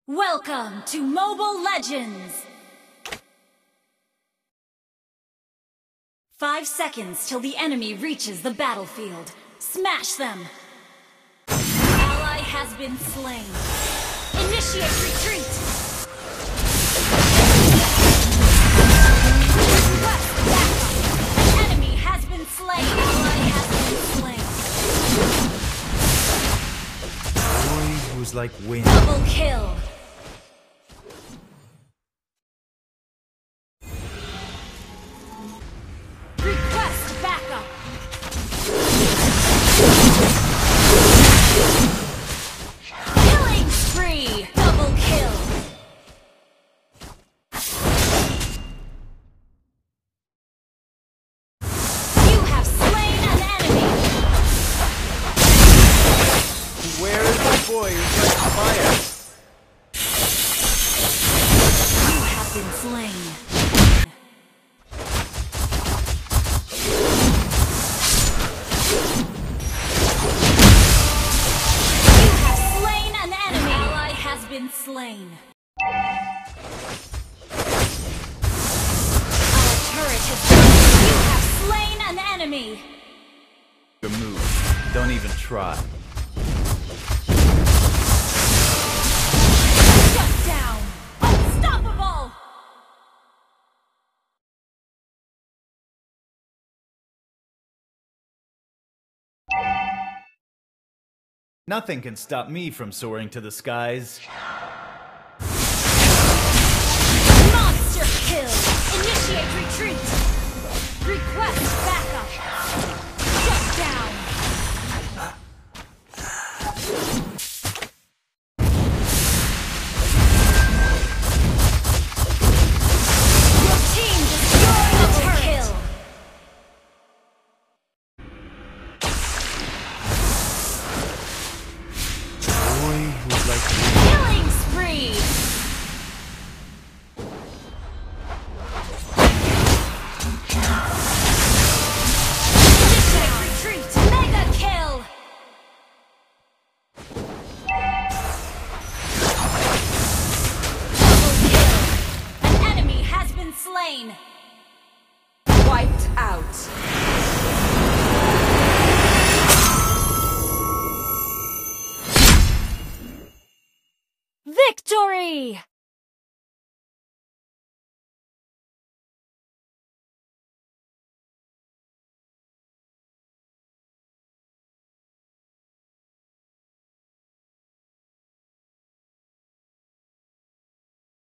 Welcome to Mobile Legends! 5 seconds till the enemy reaches the battlefield. Smash them! Ally has been slain. Initiate retreat! Request backup! An enemy has been slain. Ally has been slain. Boy who's like wind. Double kill! Request backup! Killing spree! Double kill! You have slain an enemy! Where is the boy who's like fire? You have been slain. You have slain an enemy. Ally has been slain. Our turret has been. You have slain an enemy. Your move. Don't even try. Shut down. Unstoppable. Nothing can stop me from soaring to the skies. Monster kill. Initiate retreat. Request backup. Shut down. Your team destroyed the turret. Boy who's like wind. Killing spree. Initiate retreat. Mega kill. Double kill. An enemy has been slain. Wiped out. Victory!